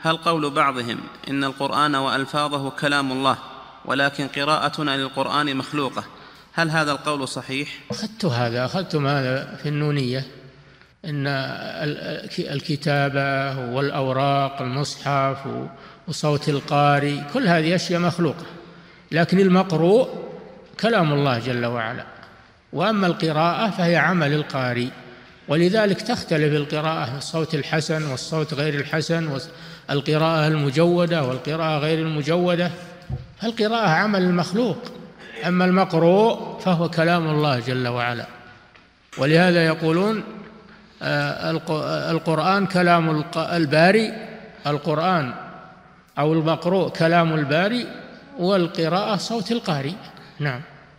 هل قول بعضهم إن القرآن وألفاظه كلام الله ولكن قراءتنا للقرآن مخلوقة، هل هذا القول صحيح؟ أخذتم هذا في النونية، إن الكتابة والأوراق المصحف وصوت القارئ كل هذه أشياء مخلوقة، لكن المقروء كلام الله جل وعلا، وأما القراءة فهي عمل القارئ. ولذلك تختلف القراءة، الصوت الحسن والصوت غير الحسن، القراءة المجودة والقراءة غير المجودة. القراءة عمل المخلوق، أما المقروء فهو كلام الله جل وعلا. ولهذا يقولون القرآن كلام الباري، القرآن أو المقروء كلام الباري، والقراءة صوت القارئ. نعم.